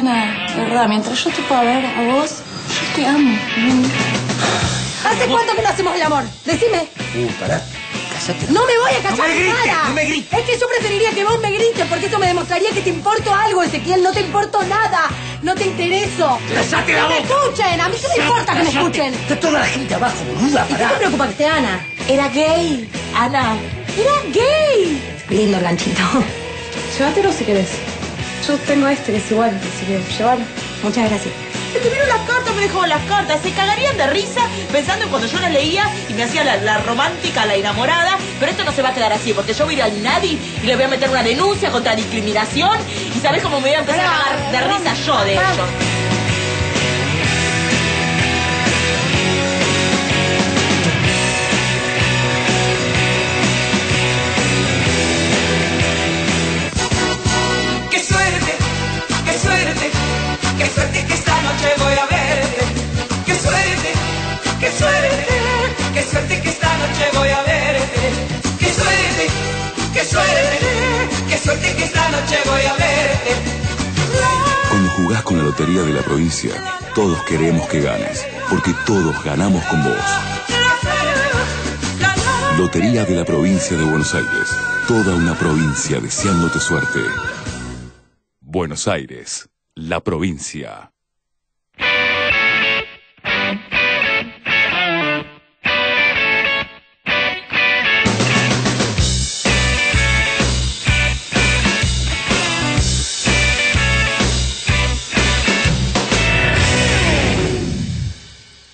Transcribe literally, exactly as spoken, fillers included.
Ana, de verdad, mientras yo te pueda ver a vos, yo te amo. ¿Hace cuánto que no hacemos el amor? Decime. Uh, pará. Cállate. No me voy a callar. No me grites, nada. no me grites. Es que yo preferiría que vos me grites porque eso me demostraría que te importo algo, Ezequiel. No te importo nada. No te intereso. ¡Cállate la ¡Que me boca! escuchen! A mí qué me importa que me escuchen. Está toda la gente abajo, boluda, ¿Y qué pará. te preocupa que esté Ana? Era gay, Ana. Era gay. Lindo el ganchito. Llévatelo si querés. Yo tengo este que es igual, así que llévalo. Muchas gracias. Escribieron las cartas, me dejó las cartas. Se cagarían de risa pensando en cuando yo las leía y me hacía la, la romántica, la enamorada. Pero esto no se va a quedar así, porque yo voy a ir al Nadi y le voy a meter una denuncia contra discriminación. Y ¿sabés cómo me voy a empezar a cagar de risa yo de ellos? ¡Qué suerte! ¡Qué suerte! ¡Qué suerte que esta noche voy a verte! ¡Qué suerte! ¡Qué suerte! ¡Qué suerte que esta noche voy a verte! ¡Qué suerte! ¡Qué suerte! ¡Qué suerte que esta noche voy a verte! Cuando jugás con la Lotería de la Provincia, todos queremos que ganes, porque todos ganamos con vos. Lotería de la Provincia de Buenos Aires. Toda una provincia deseándote suerte. Buenos Aires, la provincia.